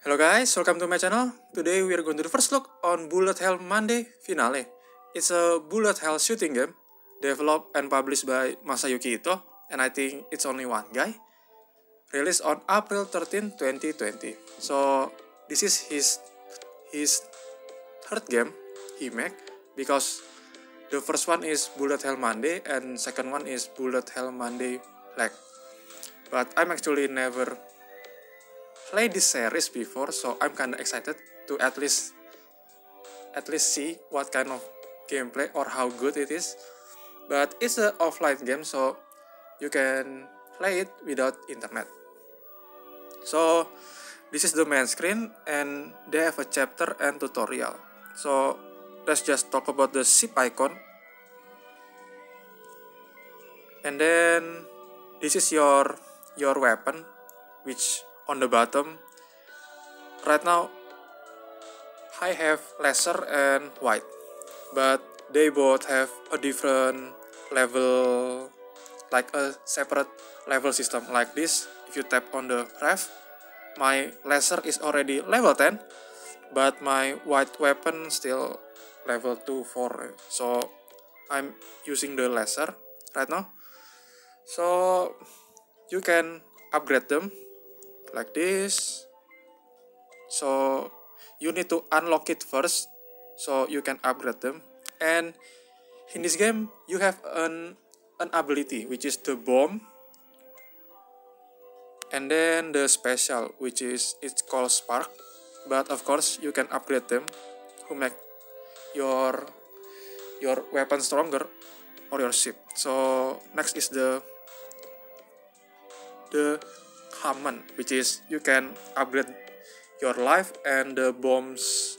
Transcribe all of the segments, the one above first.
Hello guys, welcome to my channel. Today we are going to do the first look on Bullet Hell Monday Finale. It's a bullet hell shooting game developed and published by Masayuki Ito, and I think it's only one guy. Released on April 13, 2020. So this is his third game he make, because the first one is Bullet Hell Monday and second one is Bullet Hell Monday Black. But I'm actually never played this series before, so I'm kinda excited to at least see what kind of gameplay or how good it is. But it's an offline game, so you can play it without internet. So this is the main screen, and they have a chapter and tutorial. So let's just talk about the ship icon. And then this is your weapon, which on the bottom. Right now I have laser and white, but they both have a different level, like a separate level system. Like this, if you tap on the ref, my laser is already level 10, but my white weapon still level 2, 4. So I'm using the laser right now. So you can upgrade them like this. So you need to unlock it first, so you can upgrade them. And in this game you have an ability, which is the bomb, and then the special, which is it's called spark. But of course you can upgrade them to make your weapon stronger or your ship. So next is the common, which is you can upgrade your life and the bombs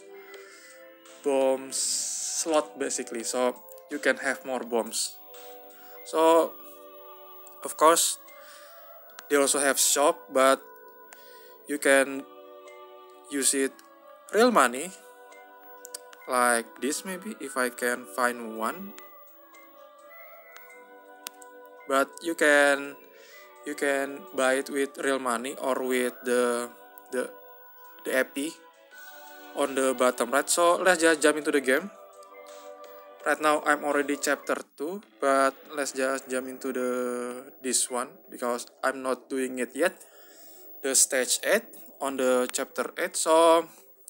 slot basically, so you can have more bombs. So of course they also have shop, but you can use it real money like this, maybe if I can find one. But you can buy it with real money or with the EP on the bottom right. So let's just jump into the game. Right now I'm already chapter 2, but let's just jump into this one because I'm not doing it yet. The stage 8 on the chapter 8. So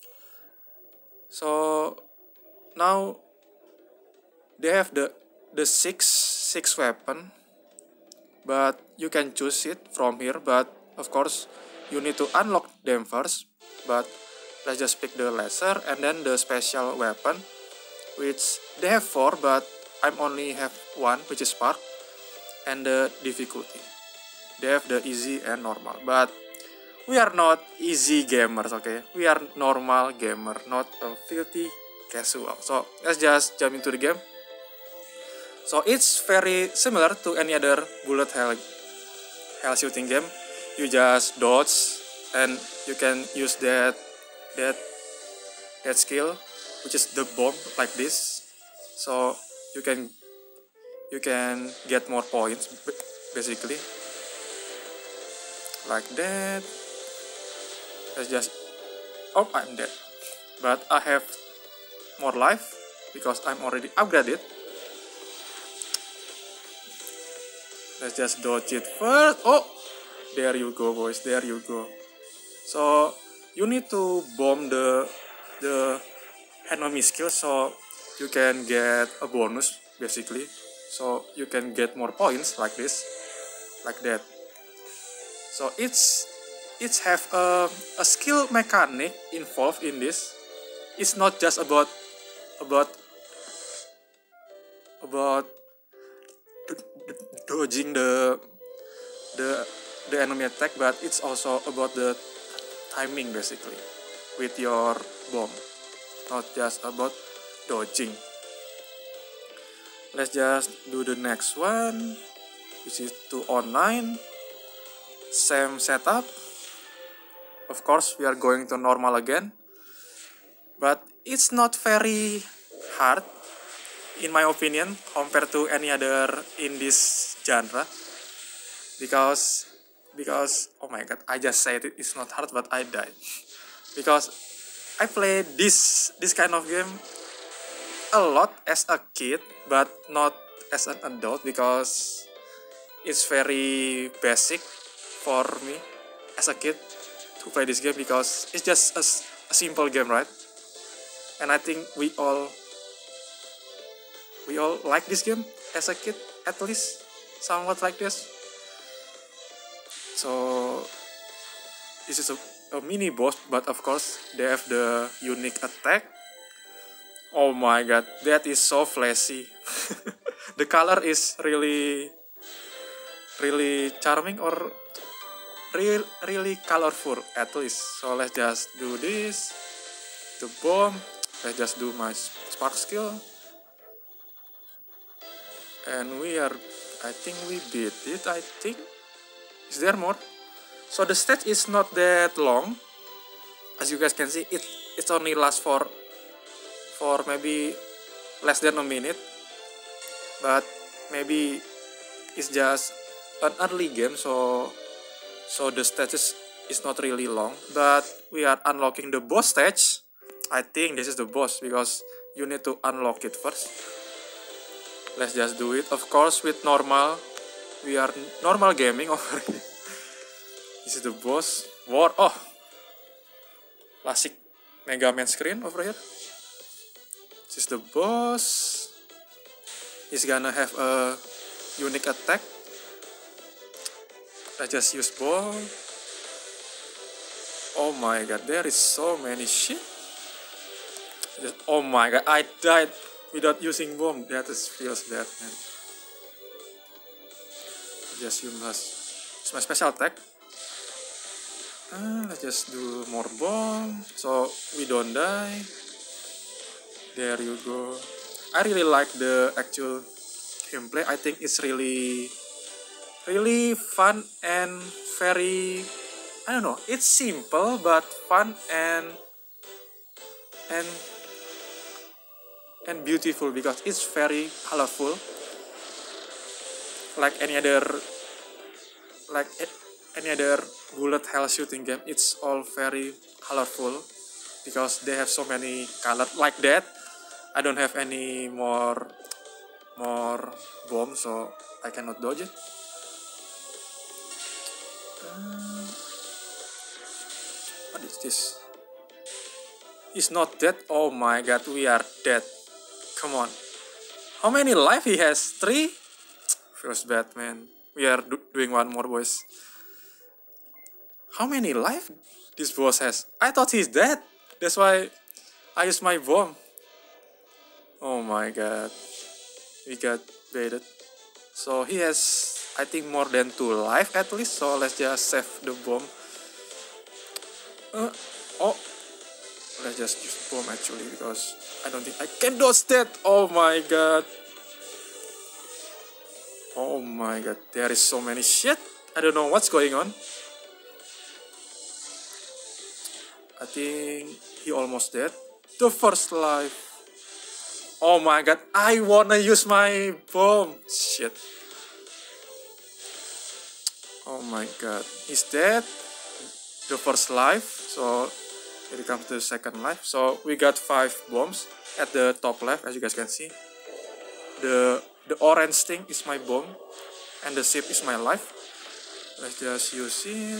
now they have the six weapon, but you can choose it from here. But of course you need to unlock them first. But let's just pick the laser and then the special weapon, which they have 4, but I'm only have 1, which is spark. And the difficulty, they have the easy and normal, but we are not easy gamers, okay? We are normal gamer, not a filthy casual. So let's just jump into the game. So it's very similar to any other bullet hell shooting game. You just dodge, and you can use that skill, which is the bomb, like this. So you can get more points basically, like that. Let's just, oh, I'm dead, but I have more life because I'm already upgraded. Let's just dodge it first. Oh, there you go, boys, there you go. So you need to bomb the enemy skill, so you can get a bonus basically. So you can get more points like this, like that. So it's have a skill mechanic involved in this. It's not just about dodging the enemy attack, but it's also about the timing basically with your bomb, not just about dodging. Let's just do the next one, which is 209. Same setup. Of course we are going to normal again, but it's not very hard in my opinion compared to any other in this genre, because oh my god, I just said it's not hard, but I died. because I played this kind of game a lot as a kid, but not as an adult because it's very basic for me as a kid to play this game because it's just a simple game, right? And I think we all like this game as a kid, at least somewhat like this. So this is a mini boss, but of course they have the unique attack. Oh my god, that is so flashy. The color is really charming or really colorful at least. So let's just do this. The bomb. Let's just do my spark skill. And I think we beat it, I think. Is there more? So the stage is not that long. As you guys can see, it's only lasts for maybe less than a minute. But maybe it's just an early game, so the stage is not really long. But we are unlocking the boss stage. I think this is the boss because you need to unlock it first. Let's just do it. Of course, with normal. We are normal gaming over here. This is the boss. War. Oh, classic Mega Man screen over here. This is the boss. He's gonna have a unique attack. I just use bomb. Oh my god, there is so many shit. Oh my god, I died without using bomb. That feels bad, man. Just use my special attack. Let's just do more bomb so we don't die. There you go. I really like the actual gameplay. I think it's really fun and very, I don't know, it's simple but fun and beautiful because it's very colorful. Like any other bullet hell shooting game, it's all very colorful because they have so many colors like that. I don't have any more bombs, so I cannot dodge it. What is this? He's not dead. Oh my god, we are dead. Come on. How many life he has? 3? Feels bad, man. We are doing one more, boys. How many life this boss has? I thought he's dead. That's why I used my bomb. Oh my god. We got baited. So he has, I think, more than 2 life at least. So let's just save the bomb. Oh. Let's just use bomb actually because I don't think I can dodge that. Oh my god. Oh my god. There is so many shit. I don't know what's going on. I think he almost dead. The first life. Oh my god, I wanna use my bomb. Shit. Oh my god, he's dead. The first life. So here comes the second life. So we got 5 bombs at the top left, as you guys can see. The orange thing is my bomb, and the ship is my life. Let's just use it.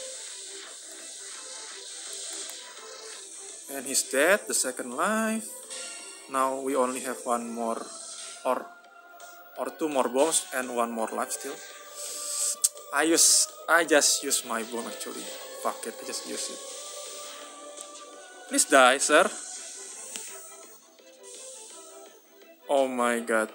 And he's dead, the second life. Now we only have 1 more or 2 more bombs and 1 more life still. I just use my bomb actually. Fuck it, I just use it. Please die, sir. Oh my god.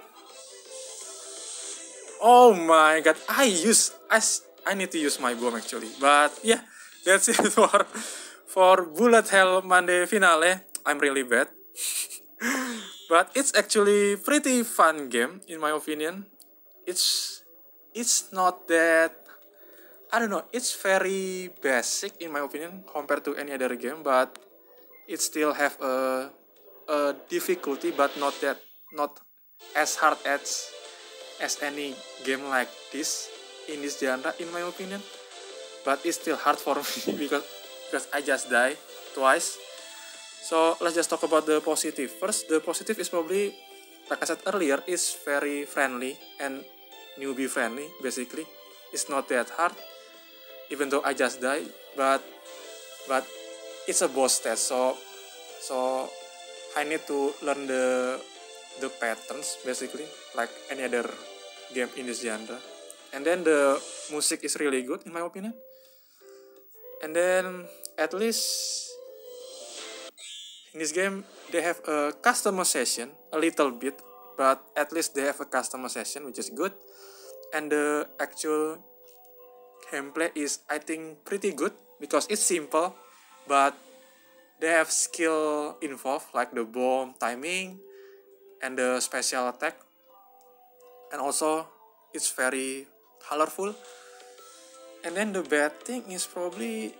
Oh my god. I need to use my bomb actually. But yeah, that's it for Bullet Hell Monday Finale. I'm really bad. But it's actually pretty fun game in my opinion. It's not that, I don't know, it's very basic in my opinion compared to any other game, but it still have a difficulty, but not as hard as any game like this in this genre in my opinion. But it's still hard for me because I just die twice. So let's just talk about the positive. First, the positive is probably, like I said earlier, is very friendly and newbie friendly. Basically, it's not that hard. Even though I just died, but it's a boss test. So I need to learn the patterns basically, like any other game in this genre. And then the music is really good in my opinion. And then at least in this game they have a customization a little bit, but at least they have a customization which is good. And the actual gameplay is, I think, pretty good because it's simple, but they have skill involved like the bomb timing and the special attack, and also it's very colorful. And then the bad thing is probably,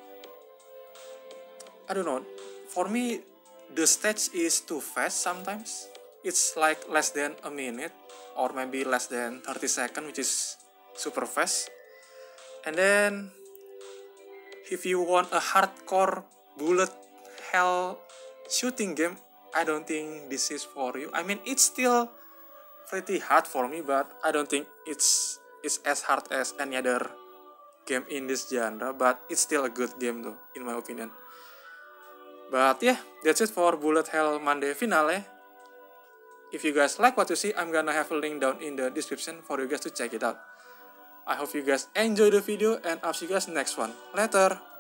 I don't know, for me the stage is too fast sometimes. It's like less than a minute or maybe less than 30 seconds, which is super fast. And then if you want a hardcore bullet hell shooting game, I don't think this is for you. I mean, it's still pretty hard for me, but I don't think it's as hard as any other game in this genre, but it's still a good game though, in my opinion. But yeah, that's it for Bullet Hell Monday Finale. If you guys like what you see, I'm gonna have a link down in the description for you guys to check it out. I hope you guys enjoy the video, and I'll see you guys next one. Later!